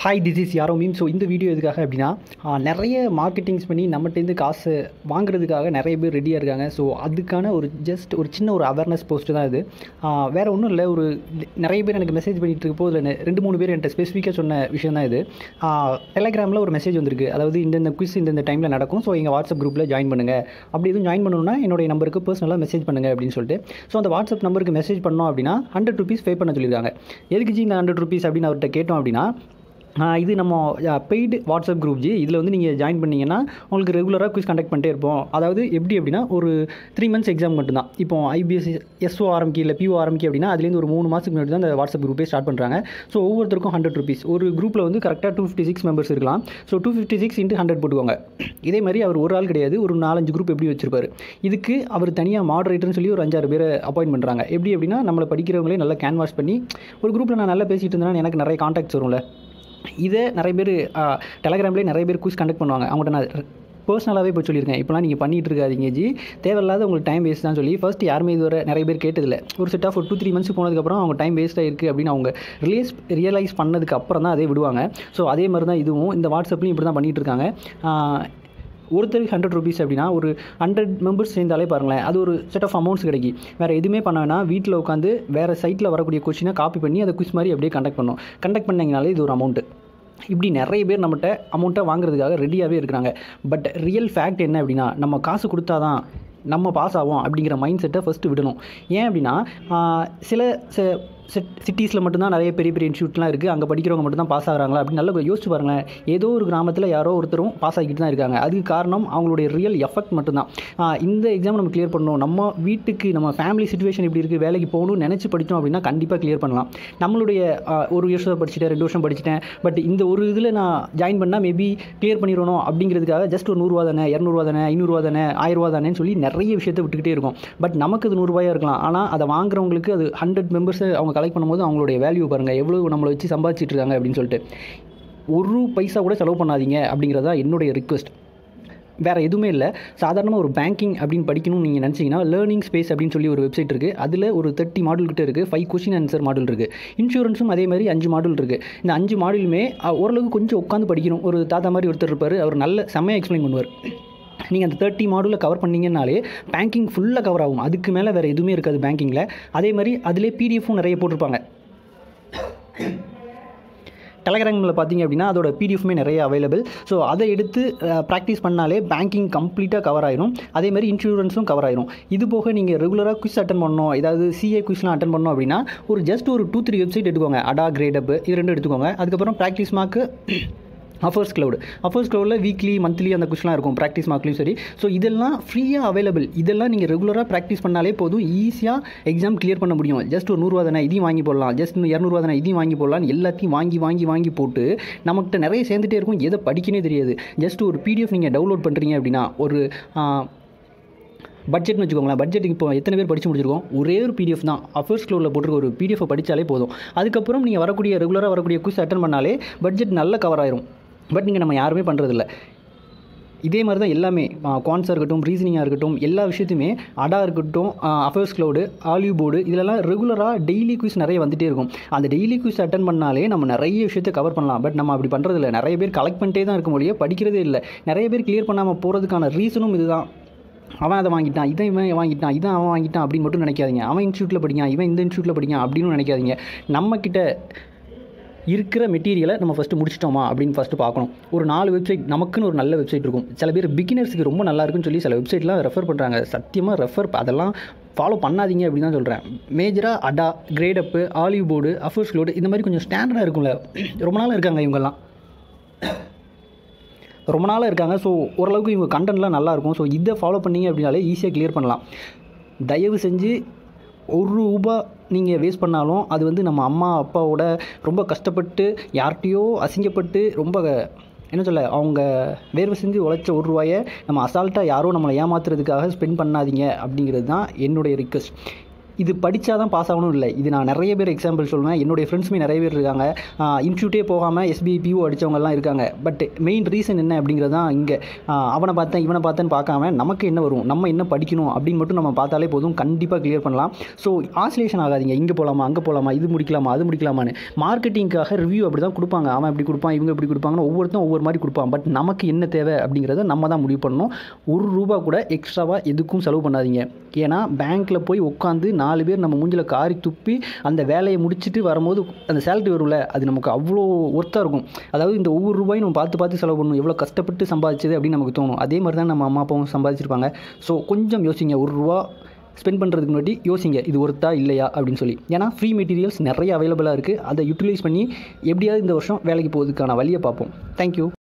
Hi this is யாரோ மீம். So இந்த வீடியோ எதுக்காக அப்படின்னா நிறைய மார்க்கெட்டிங்ஸ் பண்ணி நம்மகிட்டேருந்து காசு வாங்குறதுக்காக நிறைய பேர் ரெடியாக இருக்காங்க. ஸோ அதுக்கான ஒரு சின்ன ஒரு அவேர்னஸ் போஸ்ட்டு தான் இது. வேறு ஒன்றும் இல்லை, நிறைய பேர் எனக்கு மெசேஜ் பண்ணிகிட்டு இருக்கப்போ இதில் 2-3 பேர் என்கிட்ட ஸ்பெசிஃபிக்காக சொன்ன விஷயம் தான் இது. டெலகிராமில் ஒரு மெசேஜ் வந்திருக்கு, அதாவது இந்த குவிஸ் இந்த டைமில் நடக்கும், ஸோ எங்கள் வாட்ஸ்அப் குரூப்பில் ஜாயின் பண்ணுங்கள். அப்படி எதுவும் ஜாயின் பண்ணணும்னா என்னுடைய நம்பருக்கு பர்சனலாக மெசேஜ் பண்ணுங்கள் அப்படின்னு சொல்லிட்டு. ஸோ அந்த வாட்ஸ்அப் நம்பருக்கு மெசேஜ் பண்ணோம் அப்படின்னா 100 rupees பே பண்ண சொல்லியிருக்காங்க. எதுக்கு ஜி இந்த 100 rupees அப்படின்னு அவர்கிட்ட கேட்டோம் அப்படின்னா, இது நம்ம பெய்டு வாட்ஸ்அப் குரூப் ஜி, இதில் வந்து நீங்கள் ஜாயின் பண்ணிங்கன்னா உங்களுக்கு ரெகுலராக குவிஸ் கண்டக்ட் பண்ணிட்டே இருப்போம். அதாவது எப்படி அப்படின்னா ஒரு 3 months எக்ஸாம் மட்டும்தான். இப்போ ஐபிஎஸ்சி எஸ்ஓ ஆரம்பிக்கி இல்லை பிஓ ஆரம்பிக்கி அப்படின்னா அதுலேருந்து ஒரு 3 மாதத்துக்கு முன்னாடி தான் அந்த வாட்ஸ்அப் குரூப்பே ஸ்டார்ட் பண்ணுறாங்க. ஸோ ஒவ்வொருத்தருக்கும் 100 rupees. ஒரு குரூப்பில் வந்து கரெக்டாக 256 members இருக்கலாம். ஸோ 256 × 100 போட்டுக்கோங்க. இதே மாதிரி அவர் ஒரு ஆள் கிடையாது, ஒரு 4-5 குரூப் எப்படி வச்சிருப்பாரு. இதுக்கு அவர் தனியாக மாடரேட்டர்னு சொல்லி ஒரு 5-6 பேரை அப்பாயின்ட் பண்ணுறாங்க. எப்படி அப்படின்னா நம்மளை படிக்கிறவங்களே நல்லா கேன்வாஸ் பண்ணி, ஒரு குரூப்பில் நான் நல்லா பேசிகிட்டு இருந்தேன்னா எனக்கு நிறைய கான்டாக்ட்ஸ் வரும்ல. இதை நிறைய பேர் டெலகிராம்லேயே நிறைய பேர் குவிஸ் கண்டக்ட் பண்ணுவாங்க. அவங்கள்ட்ட நான் பர்சனலாகவே போய் சொல்லியிருக்கேன், இப்போலாம் நீங்கள் பண்ணிகிட்டு இருக்காதீங்க ஜி, தேவையில்லாத உங்களுக்கு டைம் வேஸ்ட் தான் சொல்லி. ஃபர்ஸ்ட் யாருமே இதுவரை நிறைய பேர் கேட்டதில்லை. ஒரு செட் ஆஃப் ஒரு 2-3 months போனதுக்கப்புறம் அவங்க டைம் வேஸ்ட்டாக இருக்குது அப்படின்னு அவங்க ரியலைஸ் பண்ணதுக்கு அப்புறம் தான் அதே விடுவாங்க. ஸோ அதே மாதிரி தான் இதுவும், இந்த வாட்ஸ்அப்லையும் இப்படி தான் பண்ணிகிட்டு இருக்காங்க. ஒருத்தருக்கு 100 rupees அப்படின்னா ஒரு 100 members சேர்ந்தாலே பாருங்களேன், அது ஒரு செட் ஆஃப் அமௌண்ட்ஸ் கிடைக்கி. வேறு எதுவுமே பண்ண வேணாம், வீட்டில் உட்காந்து வேறு சைட்டில் வரக்கூடிய கொஸ்டினை காப்பி பண்ணி அதை குவிஸ் மாதிரி அப்படியே கண்டக்ட் பண்ணிங்கனாலே இது ஒரு அமௌண்ட்டு. இப்படி நிறைய பேர் நம்மகிட்ட அமௌண்ட்டை வாங்குறதுக்காக ரெடியாகவே இருக்கிறாங்க. பட் ரியல் ஃபேக்ட் என்ன அப்படின்னா, நம்ம காசு கொடுத்தா தான் நம்ம பாஸ் ஆகும் அப்படிங்கிற மைண்ட் செட்டை ஃபஸ்ட்டு விடணும். ஏன் அப்படின்னா சில சிட்டிஸில் மட்டும்தான் நிறைய பெரிய பெரிய இன்ஸ்டியூட்லாம் இருக்குது, அங்கே படிக்கிறவங்க மட்டும்தான் பாஸ் ஆகிறாங்களா அப்படின்னு நல்லா யோசிச்சு பாருங்களேன். ஏதோ ஒரு கிராமத்தில் யாரோ ஒருத்தரும் பாஸ் ஆகிட்டு தான் இருக்காங்க. அதுக்கு காரணம் அவங்களுடைய ரியல் எஃபெக்ட் மட்டும்தான். இந்த எக்ஸாம் நம்ம கிளியர் பண்ணணும், நம்ம வீட்டுக்கு நம்ம ஃபேமிலி சிச்சுவேஷன் இப்படி இருக்குது, வேலைக்கு போகணும்னு நினச்சி படித்தோம் அப்படின்னா கண்டிப்பாக கிளியர் பண்ணலாம். நம்மளுடைய 1 வருஷம் படிச்சுட்டேன், 2 வருஷம் படிச்சுட்டேன், பட் இந்த ஒரு இதில் நான் ஜாயின் பண்ணால் மேபி கிளியர் பண்ணிடணும் அப்படிங்கிறதுக்காக ஜஸ்ட் ஒரு 100 ரூபா தானே, 200 ரூபா தானே, 500 ரூபா தானே, 1000 ரூபா தானேன்னு சொல்லி நிறைய விஷயத்தை விட்டுக்கிட்டே இருக்கும். பட் நமக்கு அது 100 ரூபாயாக இருக்கலாம், ஆனால் அதை வாங்குறவங்களுக்கு அது 100 members அவங்க கலெக்ட் பண்ணும்போது அவங்களுடைய வேல்யூ பாருங்கள், எவ்வளோ நம்மளை வச்சு சம்பாதிச்சிட்டு இருக்காங்க அப்படின்னு சொல்லிட்டு. 1 பைசா கூட செலவு பண்ணாதீங்க அப்படிங்கிறதா என்னுடைய ரிக்வெஸ்ட். வேறு எதுவுமே இல்லை. சாதாரணமாக ஒரு பேங்கிங் அப்படின்னு படிக்கணும்னு நீங்கள் நினச்சிங்கன்னா லேர்னிங் ஸ்பேஸ் அப்படின்னு சொல்லி ஒரு வெப்சைட் இருக்குது. அதில் ஒரு 30 மாடல் கிட்டே இருக்குது, 5 கொஸ்டின் ஆன்சர் மாடல் இருக்குது. இன்சூரன்ஸும் அதே மாதிரி 5 மாடல் இருக்குது. இந்த 5 மாடலுமே ஓரளவுக்கு கொஞ்சம் உட்காந்து படிக்கணும். ஒரு தாத்தா மாதிரி ஒருத்தர் இருப்பார், அவர் நல்ல செம்மையாக எக்ஸ்பிளைன் பண்ணுவார். நீங்கள் அந்த 30 மாடலில் கவர் பண்ணிங்கன்னாலே பேங்கிங் ஃபுல்லாக கவர் ஆகும். அதுக்கு மேலே வேறு எதுவுமே இருக்காது பேங்கிங்கில். அதே மாதிரி அதிலே பிடிஎஃப்பும் நிறைய போட்டிருப்பாங்க. டெலகிராமில் பார்த்தீங்க அப்படின்னா அதோட பிடிஎஃப்மே நிறைய அவைலபிள். ஸோ அதை எடுத்து ப்ராக்டிஸ் பண்ணாலே பேங்கிங் கம்ப்ளீட்டாக கவர் ஆயிரும். அதே மாதிரி இன்சூரன்ஸும் கவர் ஆயிரும். இது போக நீங்கள் ரெகுலராக குவிஸ் அட்டன் பண்ணணும், ஏதாவது சிஏ குவிஸ்லாம் அட்டன் பண்ணணும் அப்படின்னா ஜஸ்ட் ஒரு 2-3 வெப்சைட் எடுத்துக்கோங்க. அடா, கிரேடப், இது 2 எடுத்துக்கோங்க. அதுக்கப்புறம் ப்ராக்டிஸ் மார்க்கு அஃபர்ஸ் க்ளவுடில் வீக்லி மந்த்லி அந்த குவிஸ்லாம் இருக்கும், ப்ராக்டிஸ் மார்க்லையும் சரி. ஸோ இதெல்லாம் ஃப்ரீயாக அவைலபிள். இதெல்லாம் நீங்கள் ரெகுலராக ப்ராக்டிஸ் பண்ணாலே போதும், ஈஸியாக எக்ஸாம் கிளியர் பண்ண முடியும். ஜஸ்ட் ஒரு 100 ரூபா தானே, இதையும் வாங்கி போடலாம், ஜஸ்ட் 200 ரூபா தானே, இதையும் வாங்கி போடலாம், எல்லாத்தையும் வாங்கி போட்டு நம்மகிட்ட நிறைய சேர்ந்துட்டே இருக்கும், எதை படிக்கனே தெரியாது. ஜஸ்ட் ஒரு பிடிஎஃப் நீங்கள் டவுன்லோட் பண்ணுறீங்க அப்படின்னா, ஒரு பட்ஜெட்னு வச்சுக்கோங்களேன். பட்ஜெட்டுக்கு இப்போ எத்தனை பேர் படித்து முடிச்சிருக்கோம்? ஒரே ஒரு பிடிஎஃப் தான், அஃபர்ஸ் க்ளவுடில் போட்டிருக்க ஒரு பிடிஎஃப் படித்தாலே போதும். அதுக்கப்புறம் நீங்கள் ரெகுலராக வரக்கூடிய குவிஸ் அட்டன் பண்ணாலே பட்ஜெட் நல்லா கவர் ஆயிரும். பட் நீங்கள் நம்ம யாருமே பண்ணுறதில்ல. இதே மாதிரி தான் எல்லாமே, குவான்ஸாக இருக்கட்டும், ரீசனிங்காக இருக்கட்டும், எல்லா விஷயத்தையுமே அடா இருக்கட்டும், அஃபேர்ஸ் க்ளவுடு, ஆலிவ் போர்டு, இதிலெல்லாம் ரெகுலராக டெய்லி குவிஸ் நிறைய வந்துகிட்டே இருக்கும். அந்த டெய்லி குவிஸ் அட்டன் பண்ணாலே நம்ம நிறைய விஷயத்தை கவர் பண்ணலாம். பட் நம்ம அப்படி பண்ணுறதில்ல. நிறைய பேர் கலெக்ட் பண்ணிட்டே தான் இருக்க முடியும், படிக்கிறதே இல்லை. நிறைய பேர் கிளியர் பண்ணாமல் போகிறதுக்கான ரீசனும் இதுதான். அவன் அதை வாங்கிட்டான், இவன் வாங்கிட்டான், அவன் வாங்கிட்டான் அப்படின்னு மட்டும் நினைக்காதீங்க. அவன் இன்ஸ்டியூட்டில் படிக்கான், இவன் இந்த இன்ஸ்டியூட்டில் படிக்கான் அப்படின்னு நினைக்காதீங்க. நம்மக்கிட்ட இருக்கிற மெட்டீரியலை நம்ம ஃபஸ்ட்டு முடிச்சிட்டோமா அப்படின்னு ஃபஸ்ட்டு பார்க்கணும். ஒரு 4 வெப்சைட் நமக்குன்னு ஒரு நல்ல வெப்சைட் இருக்கும். சில பேர் பிகினர்ஸுக்கு ரொம்ப நல்லா இருக்குன்னு சொல்லி சில வெப்சைட்லாம் ரெஃபர் பண்ணுறாங்க. சத்தியமாக அதெல்லாம் ஃபாலோ பண்ணாதீங்க அப்படின்னு தான் சொல்கிறேன். மேஜராக அடா, கிரேடப்பு, ஆலிவ் போர்டு, அஃபர்ஸ் க்ளவுடு, இந்த மாதிரி கொஞ்சம் ஸ்டாண்டர்டாக இருக்கும்ல, ரொம்ப நாளாக இருக்காங்க இவங்கெல்லாம், ரொம்ப நாளாக இருக்காங்க. ஸோ ஓரளவுக்கு இவங்க கண்டென்ட்லாம் நல்லாயிருக்கும். ஸோ இதை ஃபாலோ பண்ணிங்க அப்படின்னாலே ஈஸியாக கிளியர் பண்ணலாம். தயவு செஞ்சு 1 ரூபா நீங்கள் வேஸ்ட் பண்ணாலும் அது வந்து நம்ம அம்மா அப்பாவோட ரொம்ப கஷ்டப்பட்டு யார்கிட்டையோ அசிங்கப்பட்டு ரொம்ப என்ன சொல்ல, அவங்க வேர்வை செஞ்சு உழைச்ச 1 ரூபாயை நம்ம அசால்ட்டாக யாரோ நம்மளை ஏமாத்துறதுக்காக ஸ்பெண்ட் பண்ணாதீங்க அப்படிங்கிறது தான் என்னுடைய ரிக்வெஸ்ட். இது படித்தா தான் பாஸ் ஆகணும் இல்லை. இது நான் நிறைய பேர் எக்ஸாம்பிள் சொல்லுவேன். என்னுடைய ஃப்ரெண்ட்ஸுமே நிறைய பேர் இருக்காங்க. இன்ஸ்டியூட்டே போகாமல் SBI PO அடித்தவங்கலாம் இருக்காங்க. பட் மெயின் ரீசன் என்ன அப்படிங்கிறது தான் இங்கே. அவனை பார்த்தேன் இவனை பார்த்தேன்னு பார்க்காம நமக்கு என்ன வரும், நம்ம என்ன படிக்கணும் அப்படின்னு மட்டும் நம்ம பார்த்தாலே போதும், கண்டிப்பாக கிளியர் பண்ணலாம். ஸோ ஆசிலேஷன் ஆகாதீங்க. இங்கே போகலாமா அங்கே போகலாமா, இது முடிக்கலாமா அது முடிக்கலாமான்னு. மார்க்கெட்டிங்காக ரிவ்யூ அப்படி தான் கொடுப்பாங்க. அவன் இப்படி கொடுப்பான் இவங்க இப்படி கொடுப்பாங்கன்னு ஒவ்வொருத்தரும் ஒவ்வொரு மாதிரி கொடுப்பான். பட் நமக்கு என்ன தேவை அப்படிங்கிறத நம்ம தான் முடிவு பண்ணணும். ₹1 கூட எக்ஸ்ட்ராவாக எதுக்கும் செலவு பண்ணாதீங்க. ஏன்னா பேங்க்கில் போய் உட்காந்து 4 பேர் நம்ம மூஞ்சில் காரி துப்பி அந்த வேலையை முடிச்சுட்டு வரும்போது அந்த சேலரி வரும்ல, அது நமக்கு அவ்வளோ ஒர்த்தாக இருக்கும். அதாவது இந்த ஒவ்வொரு ரூபாயும் நம்ம பார்த்து பார்த்து செலவு பண்ணணும். எவ்வளோ கஷ்டப்பட்டு சம்பாதிச்சது அப்படின்னு நமக்கு தோணும். அதே மாதிரி தான் நம்ம அம்மா அப்பாவும் சம்பாதிச்சிருப்பாங்க. ஸோ கொஞ்சம் யோசிங்க. ₹1 ஸ்பெண்ட் பண்ணுறதுக்கு முன்னாடி யோசிங்க, இது ஒர்த்தா இல்லையா அப்படின்னு சொல்லி. ஏன்னா ஃப்ரீ மெட்டீரியல்ஸ் நிறைய அவைலபிளாக இருக்குது. அதை யூட்டிலைஸ் பண்ணி எப்படியாவது இந்த வருஷம் வேலைக்கு போகிறதுக்கான வழியை பார்ப்போம். தேங்க்யூ.